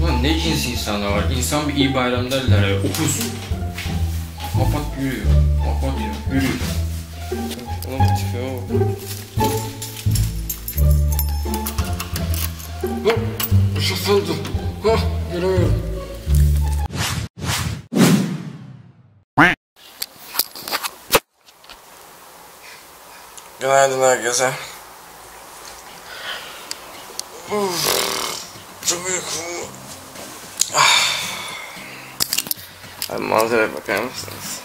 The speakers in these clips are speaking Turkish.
Ulan ne cins insanlar var? İnsan bir iyi bayram derler ya. Okusun. Kapat yürüyor. Kapat ya. Yürüyor. Ulan bu tipi o. Lan! Şasıldım. Hah! Yürüyorum. Günaydın herkese. Çok uykum. Abi manzaraya bakar mısınız?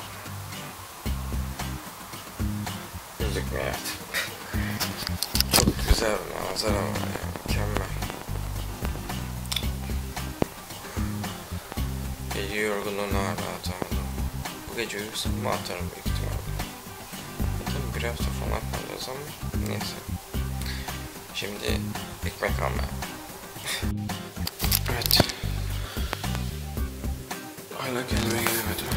Gözükmüyor artık. Çok güzel bir manzara var ya, mükemmel. Gece yorgunluğunu hala atamadım. Bu gece uyursam mı atarım büyük ihtimalle. Tabii bir hafta falan kalacağız ama neyse. Şimdi ekmek almaya. Evet. Hala kendime gelemedim.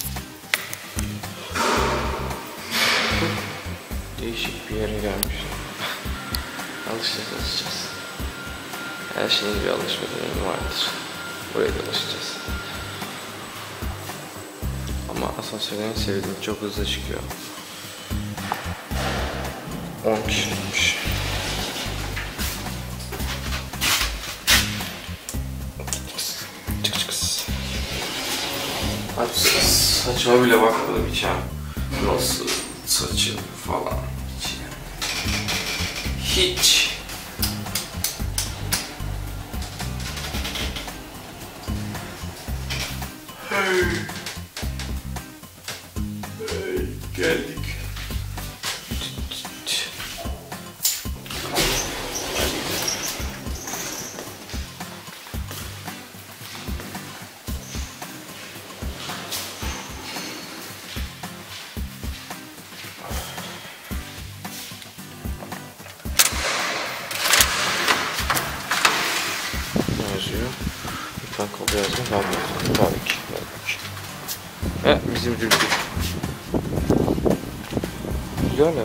Değişik bir yere gelmişim. Alışacağız. Her şeyin bir alışma dönemi vardır. Buraya da alışacağız. Ama asansörün en sevdiğim, çok hızlı çıkıyor. 10 kişiymiş. Abi saçma bile bakmadım hiç ya. Nasıl saçım falan hiç yani. Hiç. Hey. Hey, geldik. Yazıyor. Lütfen kabul yazma. Tabii ki. Evet, bizim ülke. Güzel ya.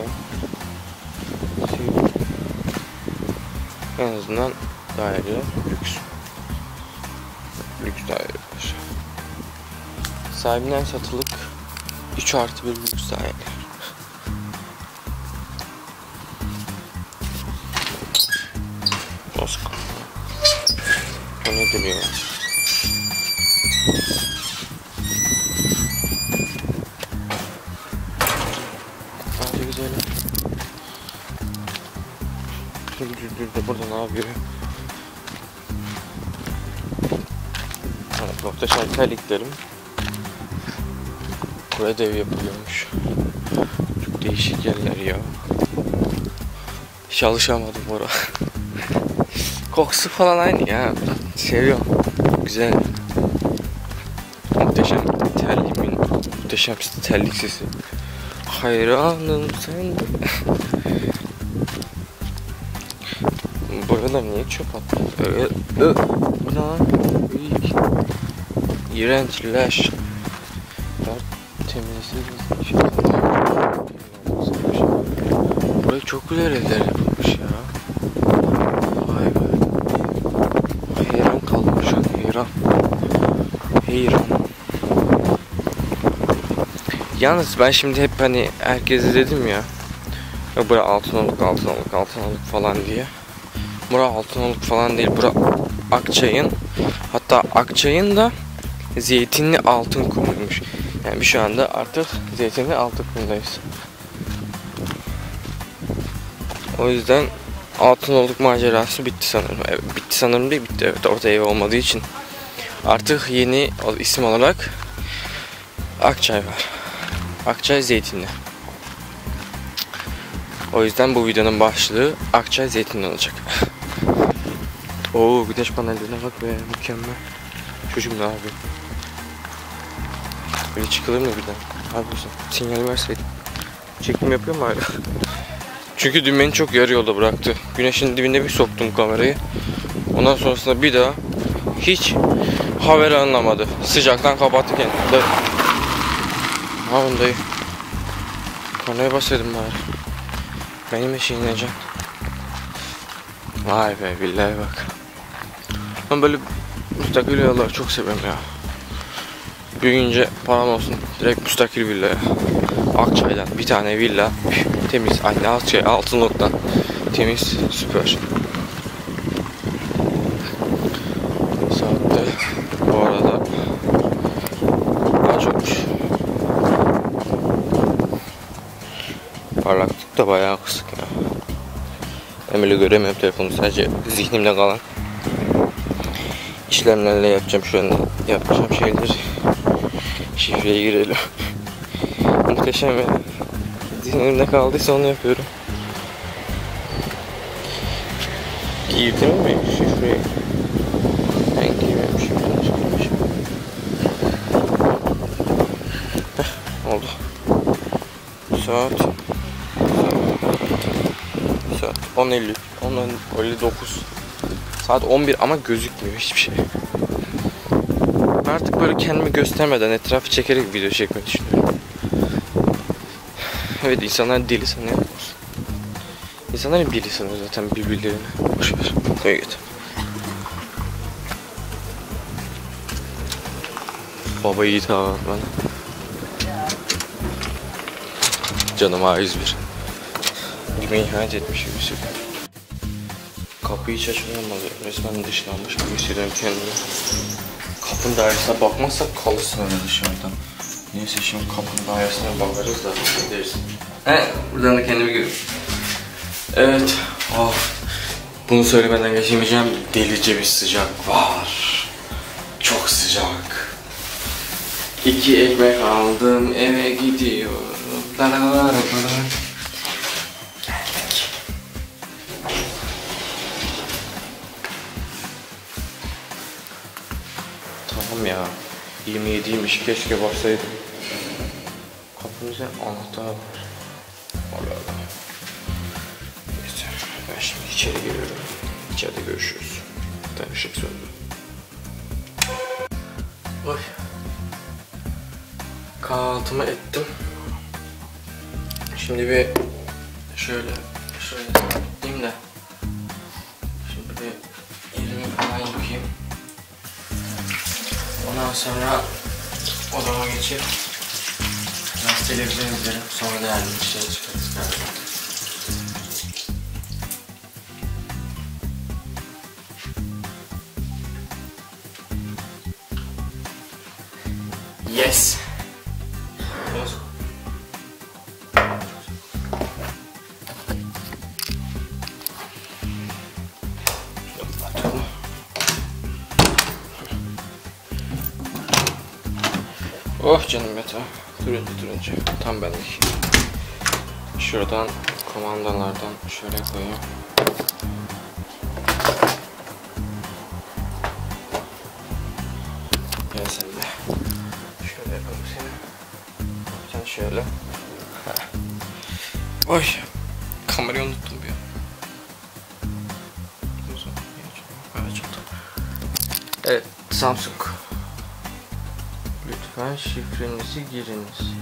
En azından daire lüks. Lüks daireler. Sahibinden satılık 3+1 lüks daireler. Oscar. O nedir ya? Bence güzel. Dur burada ne yapıyor? Evet, muhteşem terliklerim. Burada ev yapılıyormuş. Çok değişik yerler ya. Hiç alışamadım oraya. Kokusu falan aynı ya. Seviyorum. Güzel. Muhteşem terliğimin muhteşem terlik sesi. Hayranım sen. Buralar niye çöp attı? Bu ne lan? İğrenç leş. Temizsiz. Buraya çok güzel evler yapılmış ya. Vay be. Hayran kaldım şu an, hayran. Yalnız ben şimdi hep hani herkese dedim ya. Yok bura Altınoluk falan diye. Bura Altınoluk falan değil. Bura Akçay'ın. Hatta Akçay'ın da zeytinli altın kumuymuş. Yani biz şu anda artık zeytinli altın kumundayız. O yüzden Altınoluk macerası bitti sanırım. Evet, bitti sanırım değil, bitti. Evet, orada ev olmadığı için. Artık yeni isim olarak Akçay var. Akçay zeytinli. O yüzden bu videonun başlığı Akçay zeytinli olacak. Oo, güneş panellerine bak be, mükemmel. Çocuğum ne yapıyor? Böyle çıkılır mı birden? Abi sinyal verseydim. Çekim yapıyor mu hala? Çünkü dün beni çok yarı yolda bıraktı. Güneşin dibinde bir soktum kamerayı. Ondan sonrasında bir daha hiç haber anlamadı. Sıcaktan kapattı kendini. Dayı. Abi dayı. Kornaya basaydım bari. Benim işe ineceksin. Vay be billahi bak. Ben böyle Müstakil villaları çok seviyorum ya. Büyüyünce param olsun direkt müstakil villaya. Akçay'dan bir tane villa temiz, aynı Akçay Altınoluk'tan temiz, süper. Saatte bu arada kaç olmuş? Parlaklık da bayağı kısık ya. Ben bile göremiyorum telefonu, sadece zihnimde kalan işlemlerle yapacağım şu anda. Yapacağım şeyleri. Şifreye girelim. Muhteşem ya. Zihnimde kaldıysa onu yapıyorum. Girdim mi şifreyi? Ben girmemişim. Oldu. Saat 10.50. 10.59. Saat 11 ama gözükmüyor hiçbir şey. Artık böyle kendimi göstermeden etrafı çekerek video çekmeyi düşünüyorum. Evet, insanlar deli sanıyor. İnsanların deli sanıyor zaten birbirlerini. Boşver. Koy git. Baba yiğit abi bana. Canım A101. Gibi ihanet etmiş gibi hissediyorum. Kapıyı hiç açılamadı. Resmen dışlanmış gibi hissediyorum kendimi. Kapının dairesine bakmazsak kalırsa öyle dışarıdan. Neyse şimdi kapının dairesine bakarız da gideriz. Buradan da kendimi görüyorum. Evet. Oh. Bunu söylemeden geçemeyeceğim. Delice bir sıcak var. Çok sıcak. 2 ekmek aldım, eve gidiyorum. Geldik. Tamam ya. 27'ymiş, keşke baksaydım. Kapımıza anahtar var. Allah Allah. Neyse, ben şimdi içeri giriyorum. İçeride görüşürüz. Zaten ışık söndü. Oy. Kahvaltımı ettim. Şimdi bir şöyle yapayım da. Şimdi bir elimi falan yıkayayım. Ondan sonra odama geçip biraz televizyon izlerim. Sonra değerli bir şey çıkarız galiba. Yes. Oh canım yatağı. Turuncu. Tam benlik. Şuradan kumandalardan şöyle koyayım. Gel sen de. Şöyle yapalım seni. Sen şöyle. Oy. Kamerayı unuttum bir an. Evet, Samsung. Lütfen şifrenizi giriniz.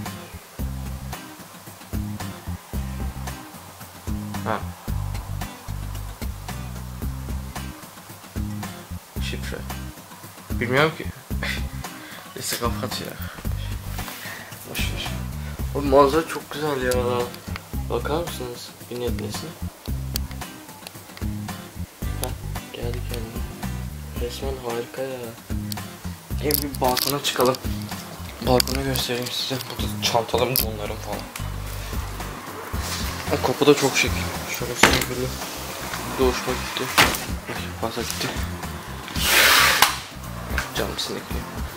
Şifre. Bilmiyorum ki. Neyse kapat ya. Boşver. O manzara çok güzel ya. Bakar mısınız? Bir netlesin. Geldi kendine. Resmen harika ya. Bir balkona çıkalım. Balkonu göstereyim size. Burada çantalarım, donlarım falan. Kapı da çok şekil. Şurası böyle. Doğuşma gitti. Pasa gitti. Canım sinekli.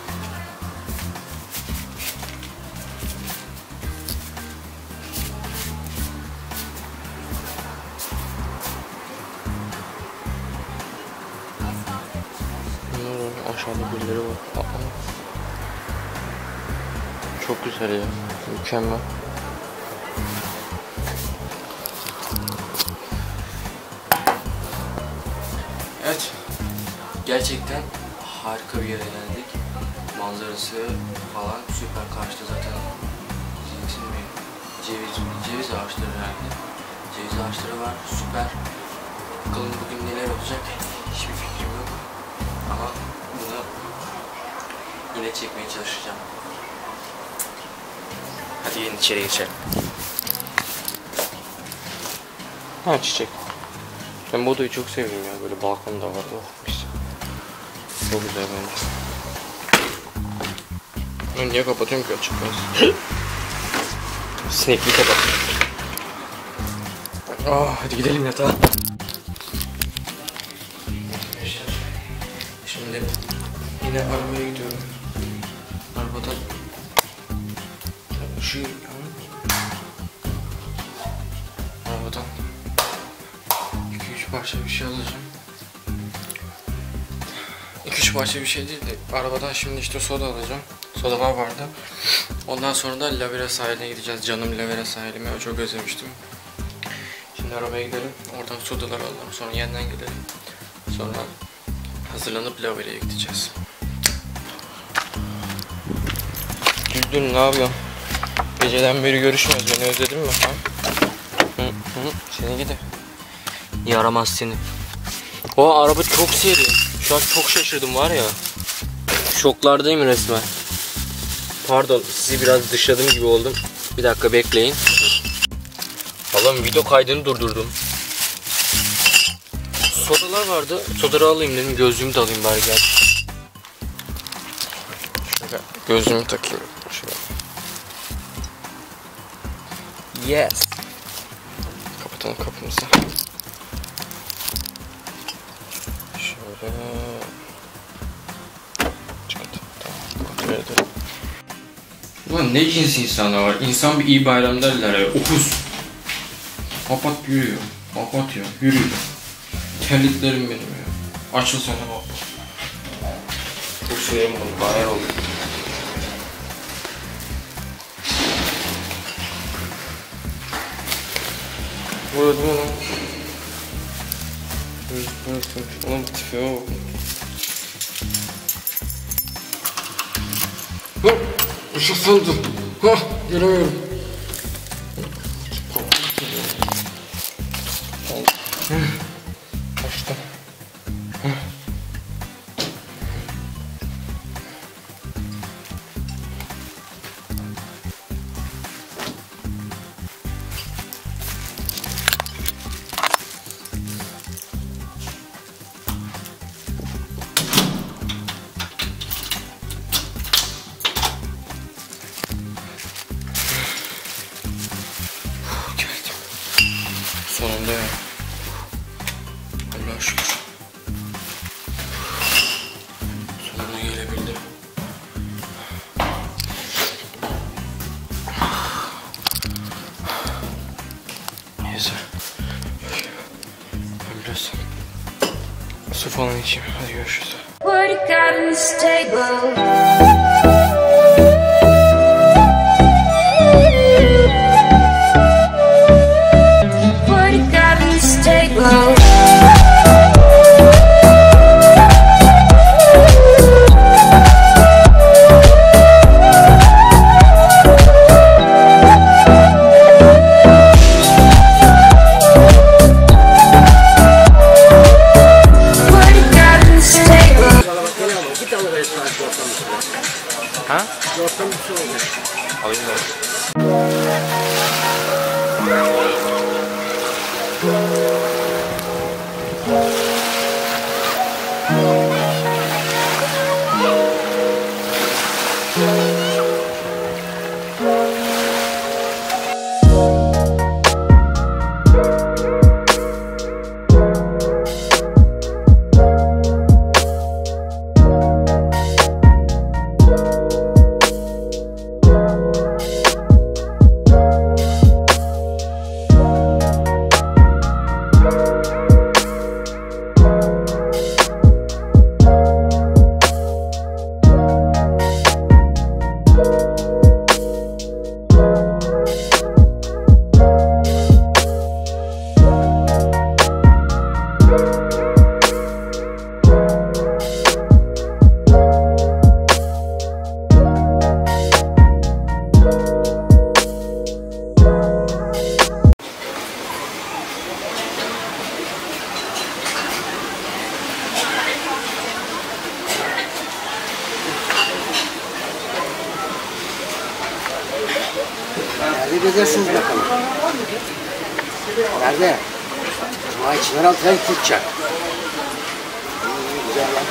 Aşağıda birileri var. Çok güzel ya. Mükemmel. Evet. Gerçekten harika bir yere geldik. Manzarası falan süper. Karşıda zaten ceviz ağaçları herhalde. Ceviz ağaçları var. Süper. Bakalım bugün neler olacak. Hiçbir fikrim yok. Ama net çekmeye çalışacağım. Hadi gelin içeri geçelim. Ha, çiçek. Ben bu odayı çok sevdim ya. Böyle balkonda var. Oh, mis. Çok güzel bence. Ben niye kapatıyorum ki açık kalsın? Sinekli kapat. Hadi gidelim yatağa. Şimdi yine arabaya gidiyorum. Arabadan şu arabadan 2-3 parça bir şey alacağım. 2-3 parça bir şey değil de arabadan şimdi işte soda alacağım. Sodalar vardı. Ondan sonra da Lavera sahiline gideceğiz. Canım Lavera sahilimi çok özlemiştim. Şimdi arabaya gidelim. Oradan sodalar alalım. Sonra yeniden gidelim. Sonra hazırlanıp Lavera'ya gideceğiz. Güldün, ne yapıyorsun? Geceden beri görüşmüyoruz. Beni özledin mi? Ha? Seni gidi. Yaramaz seni. O araba çok seri. Şu an çok şaşırdım var ya. Şoklardayım resmen. Pardon, sizi biraz dışladım gibi oldum. Bir dakika bekleyin. Allah'ım, video kaydını durdurdum. Sodalar vardı. Sodaları alayım dedim. Gözlüğümü de alayım bari, gel. Şöyle gözlüğümü takayım. Şöyle. Yes. Kapatalım kapımızı. Şöyle. Çıkartalım. Tamam. Kontrol edelim. Ulan ne cins insanlar var. İnsan bir iyi bayram derler ya. Okuz. Kapat yürüyor. Kapat ya. Yürüyor. Terliklerim benim ya. Açıl sana bak. Çok şeyim oldu. Bayağı oldu. Burada değil mi lan? Oğlum tipe bak. Işık söndü. Göremiyorum. Açtım. Sonunda ya. Allah'a şükür. Sonuna gelebildim. Neyse. Ben biraz su falan içeyim. Hadi görüşürüz. What you got on this table? Ha? Alayım Seyredersiniz bakalım. Nerede? Vay Çınaraltı'ya tutacak. Güzel lan.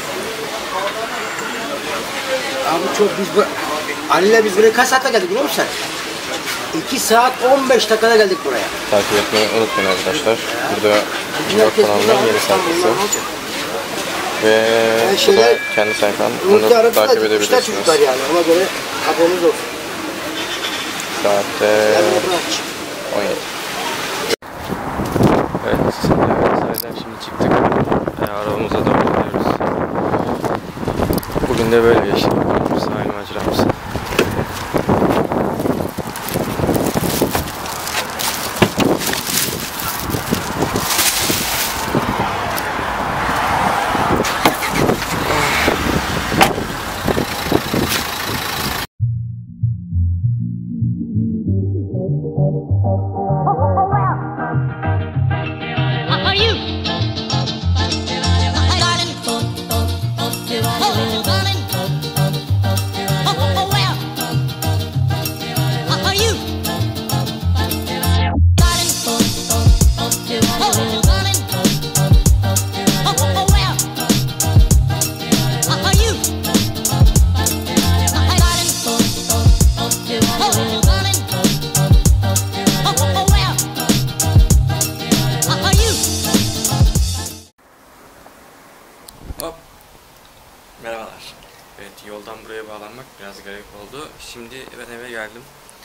Abi çok biz bu... Ali'yle biz buraya kaç saatte geldik biliyor musun sen? 2 saat 15 dakikada geldik buraya. Takip etmeyi unutmayın arkadaşlar. Burada York kanalının yeni sayfası. Ve bu da kendi sayfam. Bunu takip edebilirsiniz. Yani. Ona göre haberiniz olsun. Saatte 17. Evet, sahilden şimdi çıktık. Arabamıza doğru gidiyoruz. Bugün de böyle geçti. Sahil maceramız. Hop. Merhabalar. Evet, yoldan buraya bağlanmak biraz garip oldu. Şimdi ben eve geldim.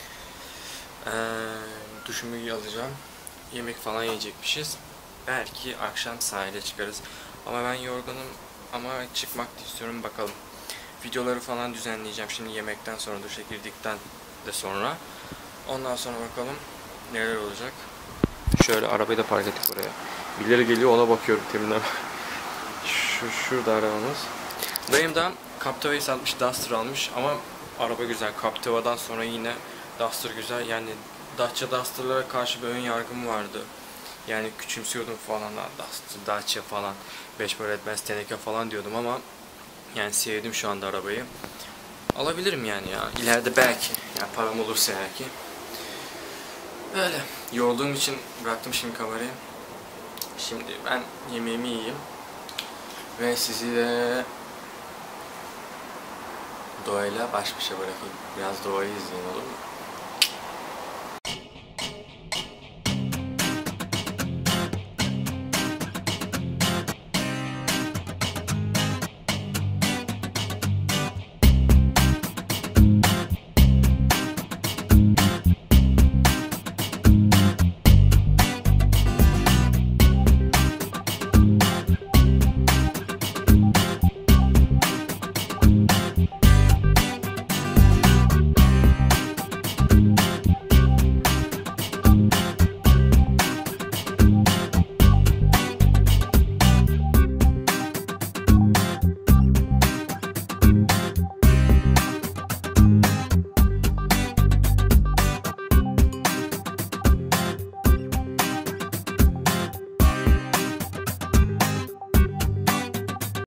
Duşumu alacağım. Yemek falan yiyecekmişiz. Belki akşam sahile çıkarız. Ama ben yorgunum ama çıkmak da istiyorum, bakalım. Videoları falan düzenleyeceğim şimdi yemekten sonra, duşa girdikten de sonra. Ondan sonra bakalım neler olacak. Şöyle arabayı da park ettik oraya. Birileri geliyor, ona bakıyorum teminden. Şurada arabamız. Dayım da Captiva'yı satmış, Duster almış ama araba güzel. Captiva'dan sonra yine Duster güzel. Yani Dacia Duster'lara karşı bir ön yargım vardı. Yani küçümsüyordum falan, Duster, Dacia falan, 5 böyle etmez teneke falan diyordum ama yani sevdim şu anda arabayı. Alabilirim yani ya. İleride belki. Yani param olursa belki. Böyle. Yorulduğum için bıraktım şimdi kamerayı. Şimdi ben yemeğimi yiyeyim. Ve sizi de doğayla baş başa bırakayım. Biraz doğayı izleyin, olur mu?